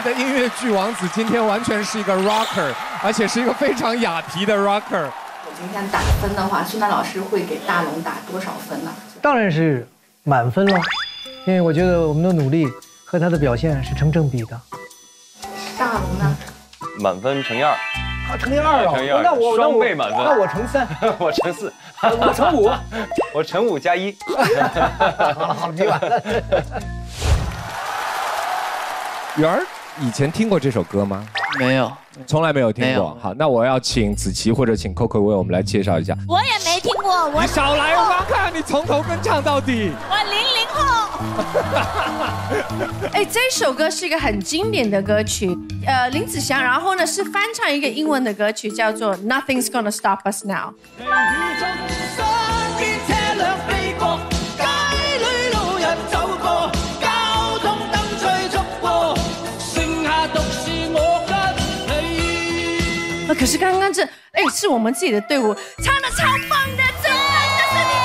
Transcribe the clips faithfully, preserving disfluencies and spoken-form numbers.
的音乐剧王子今天完全是一个 rocker， 而且是一个非常雅痞的 rocker。 我今天打分的话，孙楠老师会给大龙打多少分呢？ 当然是满分了，因为我觉得我们的努力和他的表现是成正比的。 大龙呢？ 满分乘以二。 啊，乘以二啊！ 乘以二， 那我双倍满分。 那我乘三， 我乘四， 我乘五， 我乘五加一。 好，比完了。 圆儿以前听过这首歌吗？ 没有， 从来没有听没有过。好，那我要请子琪或者请 Coco 为我们来介绍一下。 我也没听过，我你少来，我刚看你从头跟唱到底。 我零零后。 哎，这首歌是一个很经典的歌曲，呃，林子祥，然後呢是翻唱一個英文的歌曲，叫做 Nothing's Gonna Stop Us Now。那可是剛剛這，哎，是我們自己的隊伍唱得超棒的，真的就是你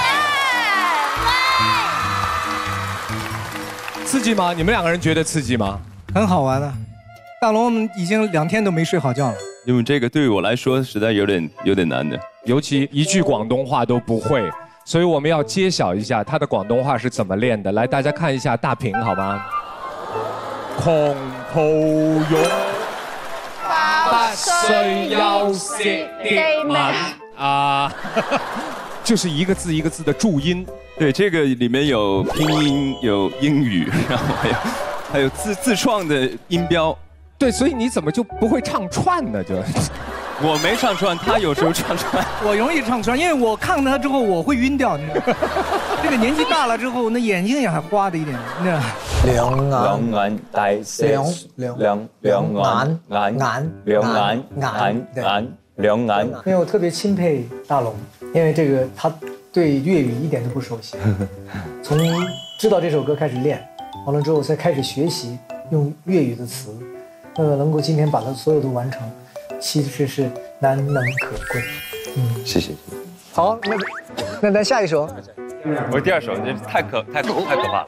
們。 刺激嗎？你們兩個人覺得刺激嗎？ 很好玩的。大龍已經兩天都沒睡好覺了。 因為這個對於我來說實在有點有點難的， 尤其一句廣東話都不會，所以我們要揭曉一下他的廣東話是怎麼練的。來，大家看一下大屏好嗎？空抱擁。不需要寫的文啊，就是一個字一個字的注音。 對，這個裡面有拼音，有英語，然後還有還有自自創的音標。 對，所以你怎麼就不會唱串呢？就我沒唱串，他有時候唱串。 我容易唱串，因為我看他之後我會暈掉。這個年紀大了之後，那眼睛也還花的一點。那兩眼兩眼大蛇，兩兩兩眼眼眼兩眼眼眼兩眼。 因為我特別欽佩大龍，因為這個他對粵語一點都不熟悉，從知道這首歌開始練，完了之後才開始學習用粵語的詞，呃，能夠今天把它所有都完成，其實是難能可貴。嗯， 謝謝。 好，那那咱下一首。 我第二首，這太可太可太可怕了。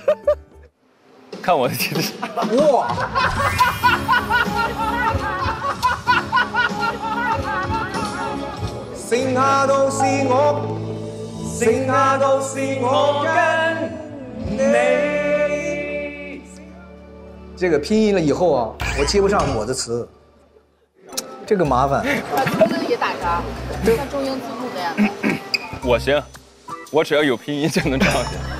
看我的氣質。 哇！剩下都是我，剩下都是我跟你。這個拼音了以後啊，我接不上我的詞，這個麻煩。 把字也打上，像中英字幕那樣的。 我行，我只要有拼音就能唱下。